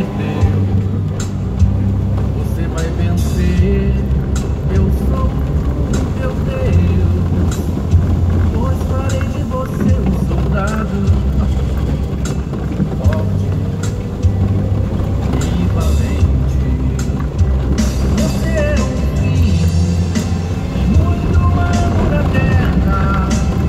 perdeu, você vai vencer. Eu sou o teu Deus, pois farei de você um soldado forte e valente. Você é um filho e muito amor na terra.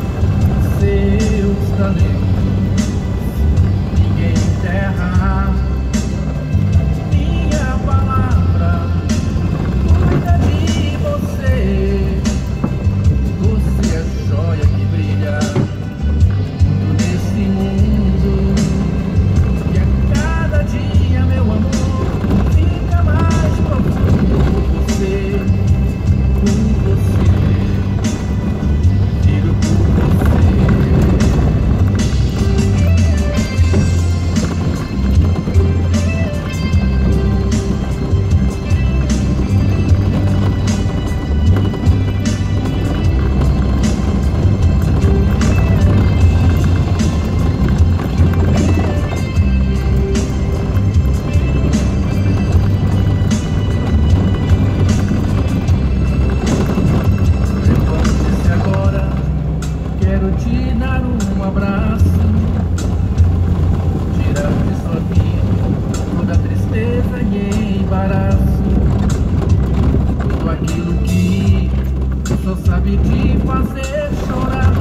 Seus talentos ninguém enterra. Minha palavra cuida de você. Você é joia que brilha nesse mundo. E a cada dia, meu amor, fica mais profundo. Você, por você, vivo por você. Levante-se agora, quero te dar um abraço, tirar de sua vida toda tristeza e embaraço, tudo aquilo que só sabe te fazer chorar,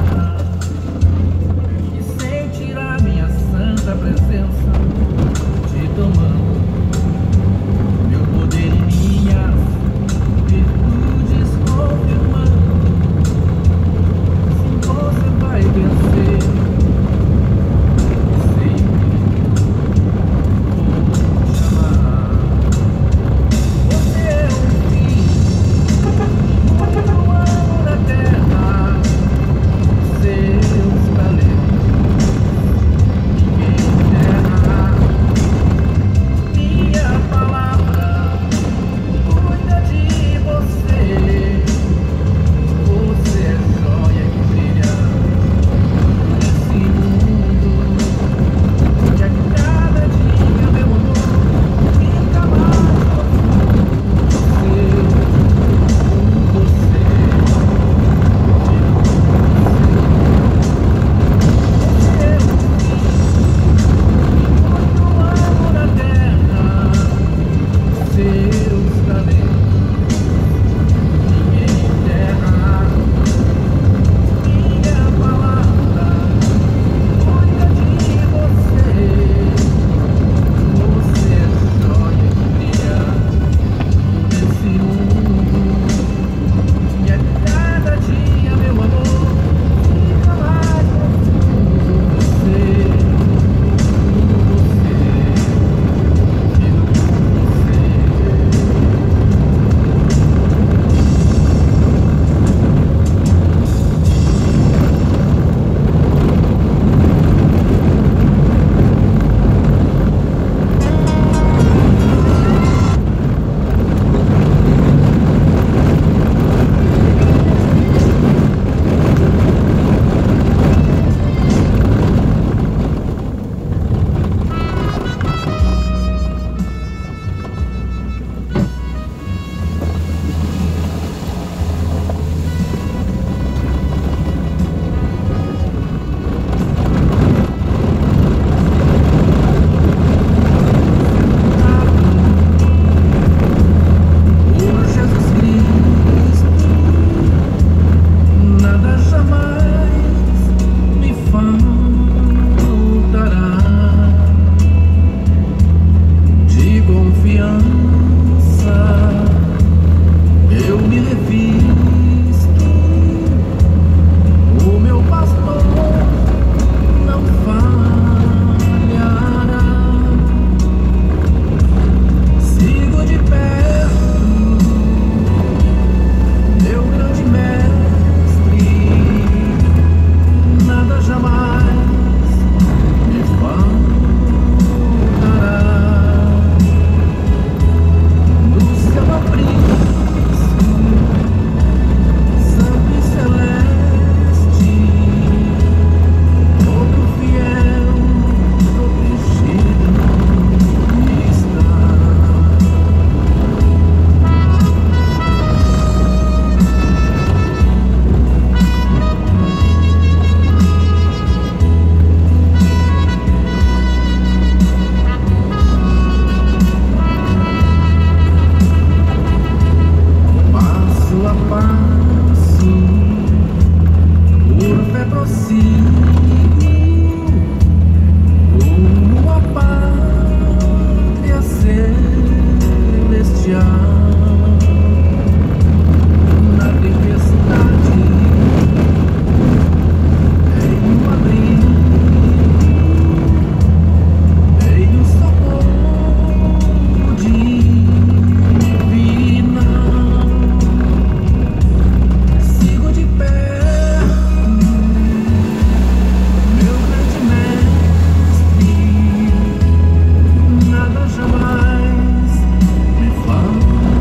e sentir a minha santa presença te tomando, meu poder e minhas virtudes confirmando. Você vai vencer, sempre vou te amar. Você é um filho, muito amo na terra. a passo, por fé prossigo, rumo à pátria celestial. Na tempestade tenho abrigo, tenho socorro divinal. Sigo de perto meu grande mestre, nada jamais me falta.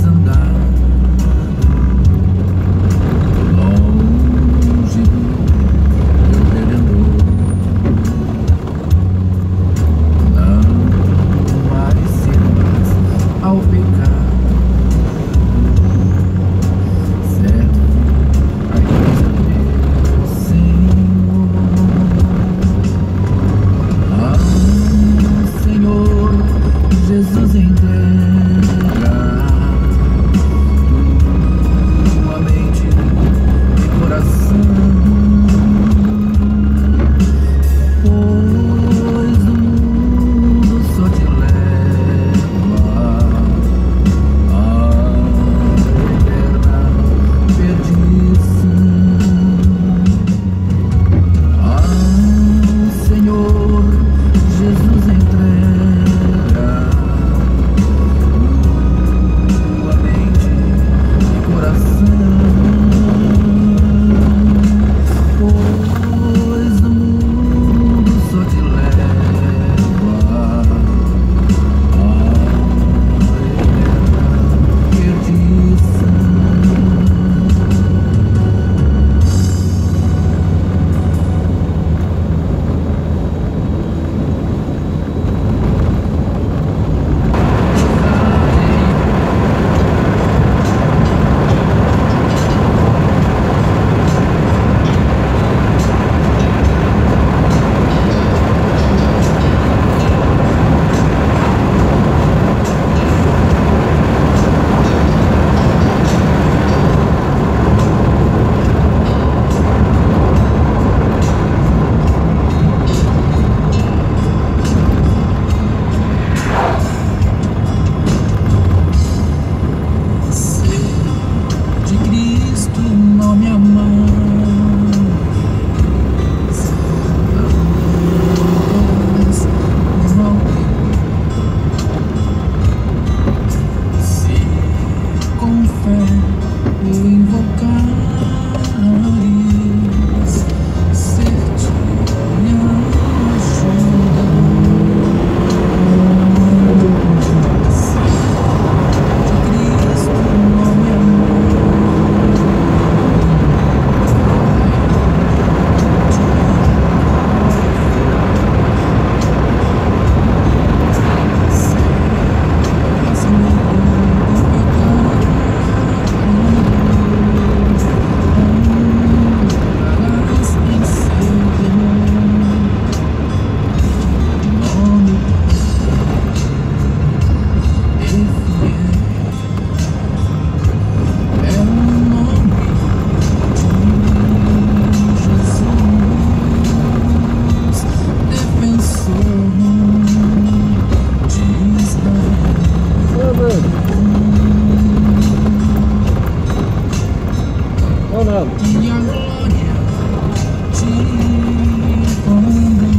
tens andado longe do meu Redentor. Não mais cedas ao pecado, certo? A igreja do Senhor. Senhor Jesus, entrega tua mente e coração, pois o mundo só te leva à eterna perdição. Senhor Jesus, entrega tua mente e coração, pois o mundo só te leva à eterna perdição. De Cristo não me amas, não se com fé o invocares, ser-te minha ajuda. De Cristo não me e a glória te conduz.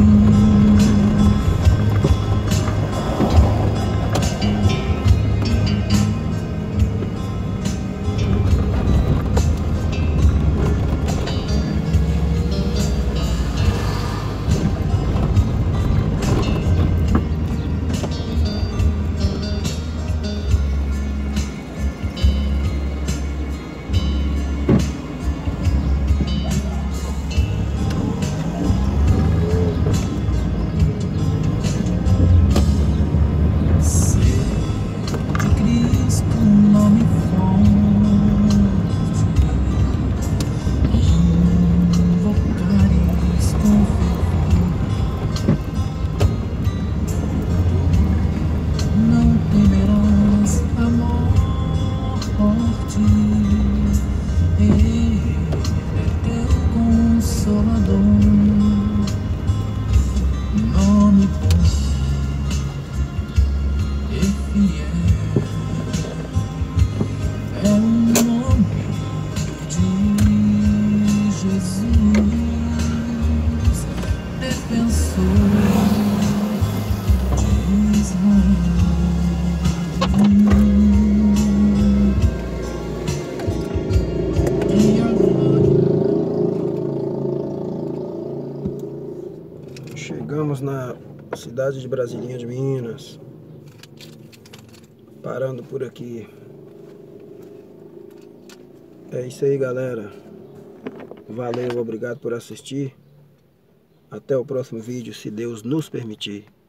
Chegamos na cidade de Brasilinha de Minas, parando por aqui. É isso aí, galera. Valeu, obrigado por assistir. Até o próximo vídeo, se Deus nos permitir.